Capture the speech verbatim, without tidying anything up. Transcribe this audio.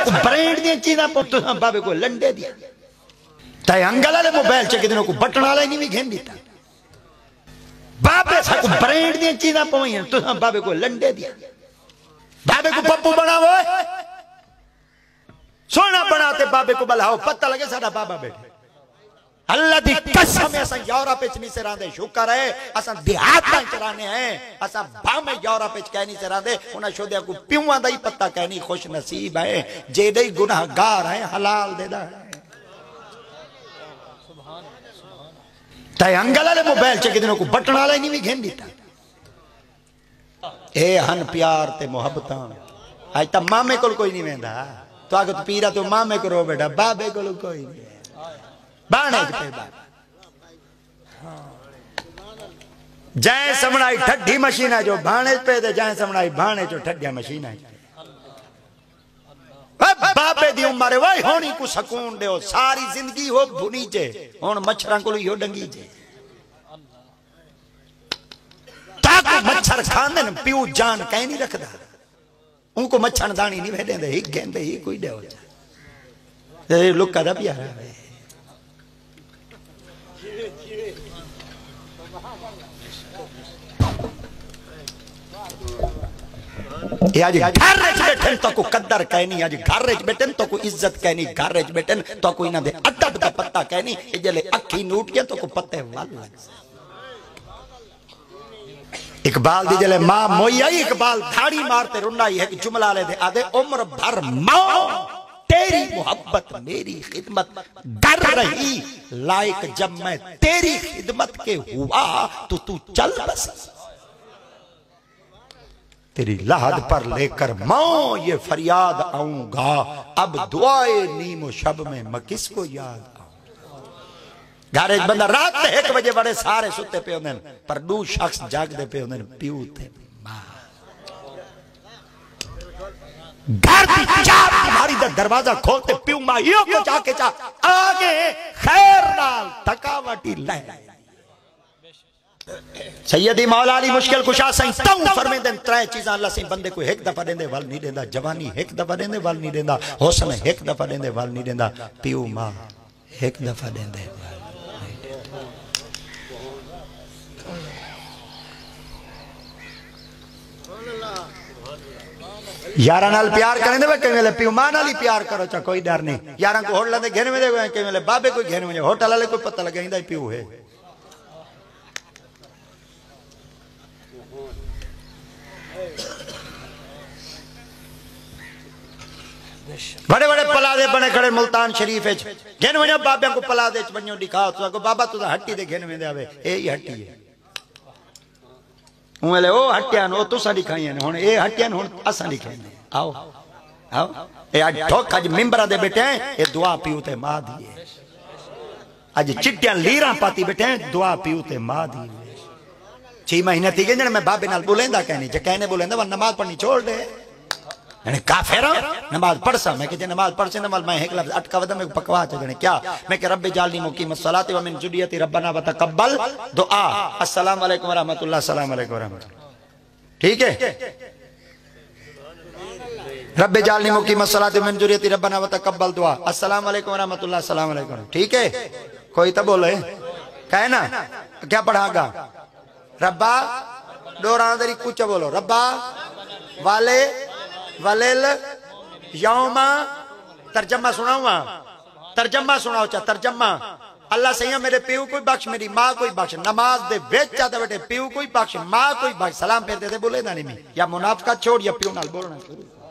को ब्रांड दी चीज़ां पुत बाबे को लंडे दिया ताए अंगल वाले मोबाइल च कितनों को बटन वाला ही नहीं भी घेन दिता बाबे सा को ब्रांड दी चीज़ां पवई तो बाबे को लंडे दिया बाबे को पप्पू बनावो सोना बनाते बाबे को बुलाओ पता लगे साडा बाबा बैठे अल्लाह दी कसम असा यूरोप विच नहीं सिरांदे शुक्र है असा देहातां च रहने हैं असा भावे यूरोप विच कह नहीं सिरांदे उन्हां शोदिया को पिउआं दा ही पता कह नहीं खुश नसीब है जेडे ही गुनाहगार है हलाल देदा है ताए अंगल वाले मोबाइल च कितनों को बटन वाला ही नहीं भी घेन दिता ए हन प्यार ते मोहब्बतां आज ता मामे कोल कोई नहीं वेंदा तो आगे तो पीरा तो मामे को रो बेटा बाबे को कोई नहीं बाणे पे जय समणाई ठड्डी मशीन है जो भाणे पे दे जय समणाई भाणे जो ठड्डिया मशीन है बाबे दी उम्र वही होनी को सुकून दो सारी जिंदगी हो भुनी जे हुन मच्छरां को यो डंगी जे ताको मच्छर खांदे न पियो जान कहीं नहीं रखदा उनको मच्छर दानी नहीं भेदेंदे ही गेंदे ही कोई दे ये लुका दा प्यारा है ये आज घर च बैठन तो को कदर कहनी आज घर च बैठन तो को इज्जत कहनी घर च बैठन तो को इना दे अदब दा पता कहनी ए जले अखी नूट के तो को पत्ते वाल इकबाल दी जले मां मोई आई इकबाल धाड़ी मारते रुनाई है कि जुमला ले दे आदे उम्र भर मां तेरी मोहब्बत मेरी खिदमत कर रही लायक जब मैं तेरी खिदमत के हुआ तो तू चल बस तेरी लाद पर लेकर मां ये फरियाद आऊंगा अब दुआए नीमो शब में मैं किसको याद घर एक बंदा रात एक बजे बड़े सारे सुते पे होंदे पर दो शख्स जागदे पे होंदे पियो ते मां घर दी चार तुम्हारी दा दरवाजा खोलते पियो मां यो को जाके चा आगे खैर नाल थकावटी ले सैयदी मौला अली मुश्किल कुशा सही तऊ फरमांदे त्रै चीज़ां अल्लाह से बंदे को एक दफा देंदे वल नहीं देंदा जवानी एक दफा देंदे वल नहीं देंदा हुस्न एक दफा देंदे वल नहीं देंदा पियो मां एक दफा देंदे यारा नाल प्यार करें दे कई वेले पियो मां नाल ही प्यार करो चा कोई डर नहीं यारा को होटल दे घेन में दे कई वेले बाबे कोई घेन में होटल वाले कोई पता लगे इंदा पियो है बड़े बड़े पलादे बने खड़े मुल्तान शरीफ घेन वजो बाबे को पलादे वजो दिखाओ तो बाबा तू हट्टी दे घेन में आवे ए ही हट्टी है उले ओ हट्टियान ओ तुसा दिखाई ने हुन ए हट्टियान हुन असा दिखाई आओ आओ ए आज ठोक आज मिंबरा दे बैठे ए दुआ पियो ते मां दी आज चिट्टियां लीरा पाती बैठे दुआ पियो ते मां दी छह महीने थी गए मैं बाबे नाल बोलेंदा कहनी जे कहने बोलेंदा वन नमाज पढ़नी छोड़ दे यानी काफिर नमाज पढ़ सा मैं कि नमाज पढ़ से नमाज मैं एक लफ्ज अटका वदा में पकवा जने क्या मैं कि रब्बी जालनी मुकीम सलात व मिन जुदियती रब्बना व तकब्बल दुआ अस्सलाम वालेकुम व रहमतुल्लाह अस्सलाम वालेकुम व रहमतुल्लाह ठीक है रब्बी जालनी मुकीम सलात व मिन जुदियती रब्बना व तकब्बल दुआ अस्सलाम वालेकुम व रहमतुल्लाह अस्सलाम वालेकुम ठीक है कोई तो बोले कहे ना क्या पढ़ागा रब्बा डोरादरी कुछ बोलो रब्बा वाले वलेल यौमा तर्जमा सुनाऊंगा तर्जमा सुनाओ चा तर्जमा अल्लाह सही मेरे प्यू कोई बख्श मेरी मां कोई बख्श नमाज दे बेच जाते बेटे प्यू कोई बख्श मां कोई बख्श सलाम फेरते थे बोले ना नहीं या मुनाफका छोड़ या प्यू नाल बोलना